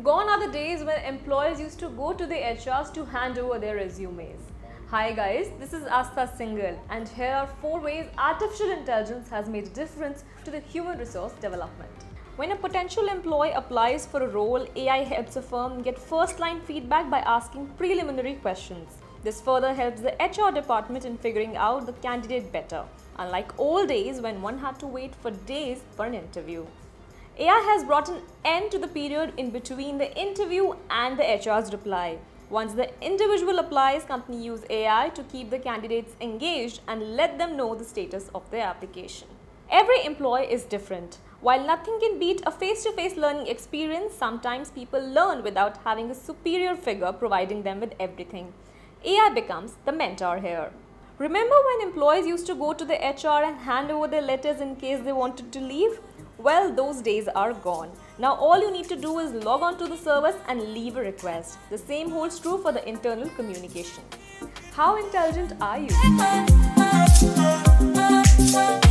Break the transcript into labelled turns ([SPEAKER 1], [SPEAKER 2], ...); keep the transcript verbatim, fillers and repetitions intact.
[SPEAKER 1] Gone are the days when employers used to go to the H Rs to hand over their resumes. Hi guys, this is Astha Singhal, and here are four ways artificial intelligence has made a difference to the human resource development. When a potential employee applies for a role, A I helps a firm get first-line feedback by asking preliminary questions. This further helps the H R department in figuring out the candidate better, unlike old days when one had to wait for days for an interview. A I has brought an end to the period in between the interview and the H R's reply. Once the individual applies, companies use A I to keep the candidates engaged and let them know the status of their application. Every employee is different. While nothing can beat a face-to-face learning experience, sometimes people learn without having a superior figure providing them with everything. A I becomes the mentor here. Remember when employees used to go to the H R and hand over their letters in case they wanted to leave? Well, those days are gone. Now all you need to do is log on to the service and leave a request. The same holds true for the internal communication. How intelligent are you?